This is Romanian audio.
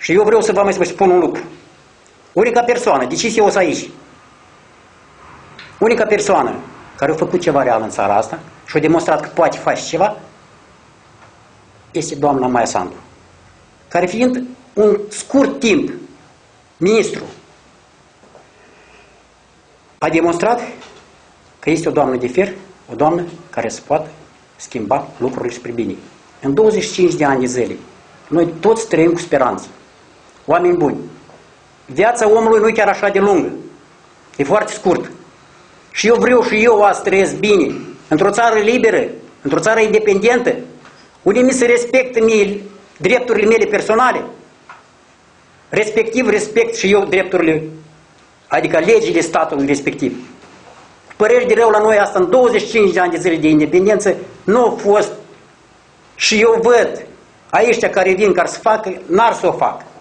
Și eu vreau să vă mai spun un lucru. Unica persoană, decis eu o să aici, unica persoană care a făcut ceva real în țara asta și a demonstrat că poate face ceva, este doamna Maia Sandu, care fiind un scurt timp ministru, a demonstrat că este o doamnă de fier, o doamnă care se poate schimba lucrurile spre bine. În 25 de ani de zile, noi toți trăim cu speranță. Oameni buni, viața omului nu e chiar așa de lungă, e foarte scurt. Și eu vreau și eu să trăiesc bine, într-o țară liberă, într-o țară independentă, unde mi se respectă mie drepturile mele personale, respectiv respect și eu drepturile, adică legile statului respectiv. Păreri de rău la noi asta în 25 de ani de zile de independență nu a fost. Și eu văd aici care vin, care să facă, n-ar să o fac.